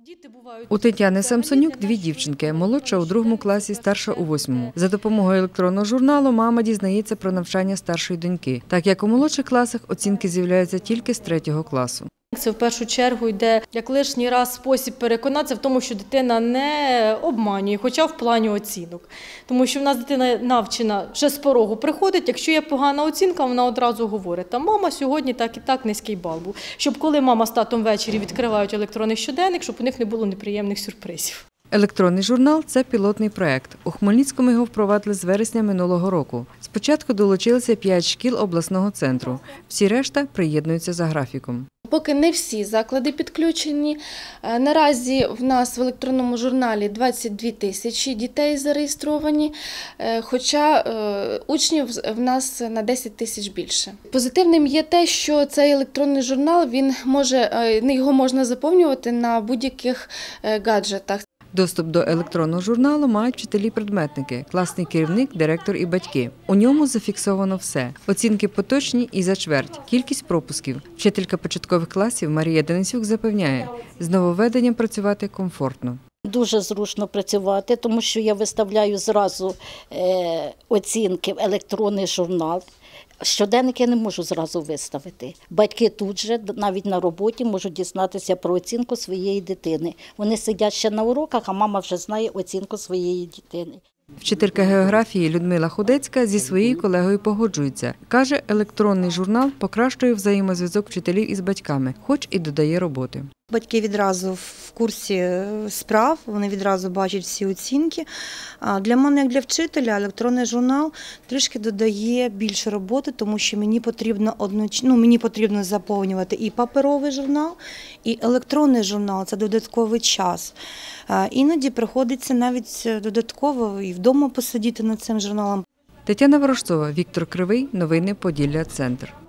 У Тетяни Самсонюк дві дівчинки – молодша у 2 класі, старша у 8. За допомогою електронного журналу мама дізнається про навчання старшої доньки, так як у молодших класах оцінки з'являються тільки з 3 класу. Це в першу чергу йде як лишній раз спосіб переконатися в тому, що дитина не обманює, хоча в плані оцінок. Тому що в нас дитина навчена вже з порогу приходить, якщо є погана оцінка, вона одразу говорить, та мама сьогодні так і так низький бал був. Щоб коли мама з татом ввечері відкривають електронний щоденник, щоб у них не було неприємних сюрпризів. Електронний журнал – це пілотний проєкт. У Хмельницькому його впровадили з вересня минулого року. Спочатку долучилися 5 шкіл обласного центру. Всі решта приєднуються за графіком. Поки не всі заклади підключені. Наразі в нас в електронному журналі 22 тисячі дітей зареєстровані, хоча учнів в нас на 10 тисяч більше. Позитивним є те, що цей електронний журнал, його можна заповнювати на будь-яких гаджетах. Доступ до електронного журналу мають вчителі-предметники, класний керівник, директор і батьки. У ньому зафіксовано все. Оцінки поточні і за чверть, кількість пропусків. Вчителька початкових класів Марія Денисюк запевняє, з нововведенням працювати комфортно. Дуже зручно працювати, тому що я виставляю зразу оцінки в електронний журнал. Щоденник я не можу зразу виставити. Батьки тут же, навіть на роботі, можуть дізнатися про оцінку своєї дитини. Вони сидять ще на уроках, а мама вже знає оцінку своєї дитини. Вчителька географії Людмила Худецька зі своєю колегою погоджується. Каже, електронний журнал покращує взаємозв'язок вчителів із батьками, хоч і додає роботи. Батьки відразу в курсі справ, вони відразу бачать всі оцінки. Для мене, як для вчителя, електронний журнал трішки додає більше роботи, тому що мені потрібно заповнювати і паперовий журнал, і електронний журнал – це додатковий час. Іноді приходиться навіть додатково і вдома посидіти над цим журналом. Тетяна Ворожцова, Віктор Кривий. Новини Поділля. Центр.